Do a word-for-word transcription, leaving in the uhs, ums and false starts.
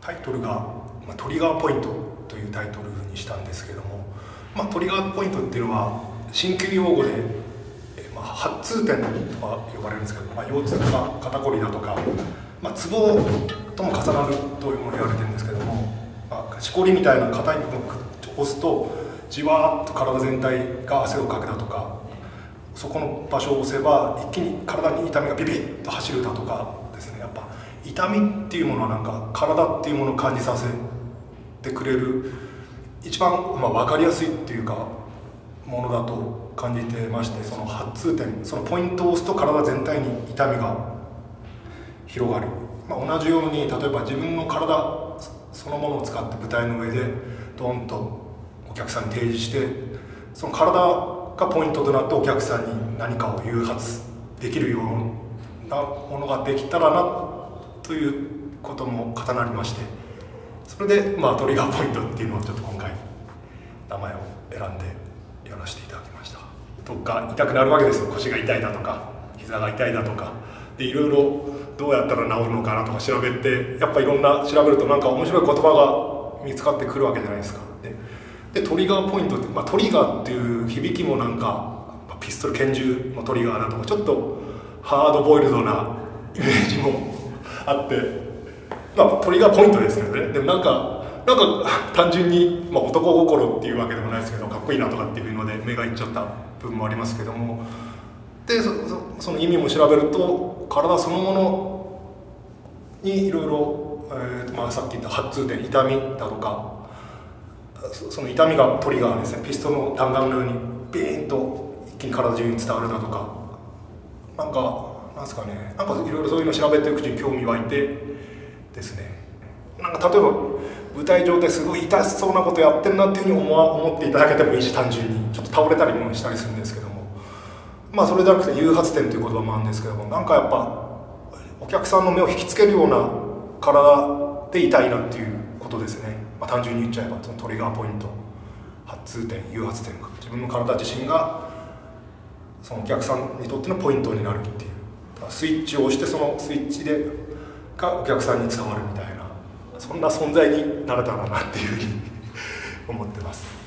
タイトルが、まあ、トリガーポイントというタイトルにしたんですけども、まあ、トリガーポイントっていうのは鍼灸用語で、えまあ、発痛点とか呼ばれるんですけど、まあ、腰痛とか肩こりだとか、まあ、ツボとも重なるというもの言われてるんですけども、まあ、しこりみたいな硬い部分を押すとじわーっと体全体が汗をかくだとか、そこの場所を押せば一気に体に痛みがビビッと走るだとかですね。やっぱ痛みっていうものはなんか体っていうものを感じさせてくれる一番、まあ、分かりやすいっていうかものだと感じてまして、その発痛点、そのポイントを押すと体全体に痛みが広がる、まあ、同じように例えば自分の体そのものを使って舞台の上でドンとお客さんに提示して、その体がポイントとなってお客さんに何かを誘発できるようなものができたらなということも重なりまして、それで、まあ、トリガーポイントっていうのをちょっと今回名前を選んでやらせていただきました。どっか痛くなるわけですよ。腰が痛いだとか膝が痛いだとかで、いろいろどうやったら治るのかなとか調べて、やっぱいろんな調べるとなんか面白い言葉が見つかってくるわけじゃないですか。ででトリガーポイントって、まあ、トリガーっていう響きもなんかピストル拳銃のトリガーだとかちょっとハードボイルドなイメージもあって、まあ、トリガーポイントですよね。でもなんかなんか単純に、まあ、男心っていうわけでもないですけど、かっこいいなとかっていうので目がいっちゃった部分もありますけども、で そ, その意味も調べると体そのものにいろいろ、えーまあ、さっき言った発痛点、痛みだとか、その痛みがトリガーですね。ピストルの弾丸のようにビーンと一気に体中に伝わるだとか、なんかなんですかね、なんかいろいろそういうの調べていくうちに興味湧いてですね、なんか例えば舞台上ですごい痛そうなことやってるなっていうふうに 思, 思っていただけてもいいし、単純にちょっと倒れたりもしたりするんですけども、まあそれじゃなくて誘発点という言葉もあるんですけども、なんかやっぱお客さんの目を引きつけるような体で痛いなっていうことですね。まあ、単純に言っちゃえばそのトリガーポイント、発痛点、誘発点が自分の体自身がそのお客さんにとってのポイントになるっていう、スイッチを押してそのスイッチでがお客さんに伝わるみたいな、そんな存在になれたらなっていうふうに思ってます。